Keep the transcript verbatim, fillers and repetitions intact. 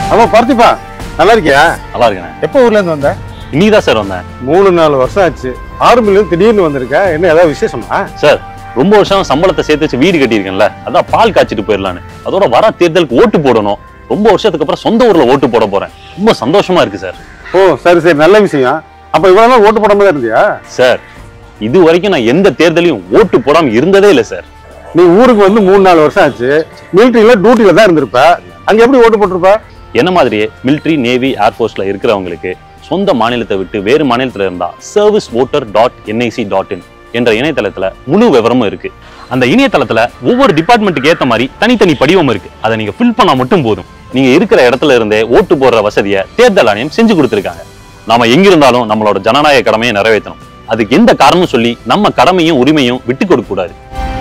ஆமா பார்த்திபா, நல்லா இருக்கியா? நல்லா இருக்கேன். எப்போ ஊர்ல இருந்து வந்த? இன்னைக்குதான் சார் வந்தேன். மூணு நாலு வருஷம் ஆச்சு. ஆறு மில்லியன் திடீர்னு வந்திருக்க, என்ன ஏதாவது விசேஷமா? சார் ரொம்ப வருஷம் சம்பளத்தை சேர்த்து வச்சு வீடு கட்டியிருக்கேன்ல, அதான் பால் காய்ச்சிட்டு போயிடலான்னு. அதோட வர தேர்தலுக்கு ஓட்டு போடணும். ரொம்ப வருஷத்துக்கு அப்புறம் சொந்த ஊர்ல ஓட்டு போட போறேன். ரொம்ப சந்தோஷமா இருக்கு சார். ஓ சரி சரி, நல்ல விஷயம். அப்ப இவ்வளவு நாள் ஓட்டு போடாம தான் இருந்தியா? சார் இது வரைக்கும் நான் எந்த தேர்தலையும் ஓட்டு போடாம இருந்ததே இல்லை சார். நீ ஊருக்கு வந்து மூணு நாலு வருஷம் ஆச்சு, மிலிட்டரியில டியூட்டில தான் இருந்திருப்ப, அங்க எப்படி ஓட்டு போட்டிருப்ப? என்ன மாதிரியே மிலிட்ரி, நேவி, ஏர்ஃபோர்ஸ்ல இருக்கிறவங்களுக்கு சொந்த மாநிலத்தை விட்டு வேறு மாநிலத்துல இருந்தா service voter dot NIC dot in என்ற இணையதளத்துல முழு விவரமும் இருக்கு. அந்த இணையதளத்துல ஒவ்வொரு டிபார்ட்மெண்ட்டுக்கு ஏத்த மாதிரி தனித்தனி படிவம் இருக்கு. அதை நீங்க ஃபில் பண்ணா மட்டும் போதும். நீங்க இருக்கிற இடத்துல இருந்தே ஓட்டு போடுற வசதியை தேர்தல் ஆணையம் செஞ்சு கொடுத்திருக்காங்க. நாம எங்கிருந்தாலும் நம்மளோட ஜனநாயக கடமையை நிறைவேற்றணும். அதுக்கு எந்த காரணமும் சொல்லி நம்ம கடமையும் உரிமையும் விட்டு கொடுக்க கூடாது.